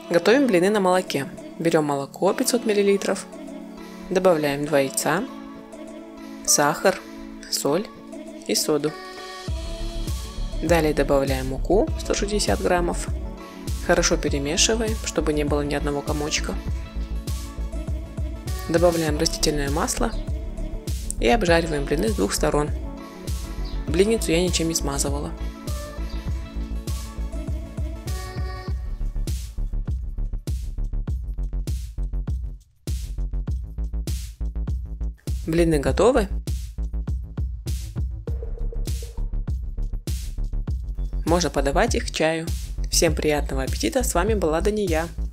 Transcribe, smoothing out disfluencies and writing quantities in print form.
Готовим блины на молоке. Берем молоко 500 мл, добавляем 2 яйца, сахар, соль и соду. Далее добавляем муку 160 граммов. Хорошо перемешиваем, чтобы не было ни одного комочка. Добавляем растительное масло и обжариваем блины с двух сторон. Блинницу я ничем не смазывала. Блины готовы. Можно подавать их к чаю. Всем приятного аппетита! С вами была Дания.